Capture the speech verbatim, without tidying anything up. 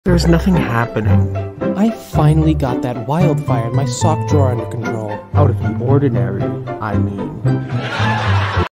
There's nothing happening. I finally got that wildfire in my sock drawer under control. Out of the ordinary, I mean.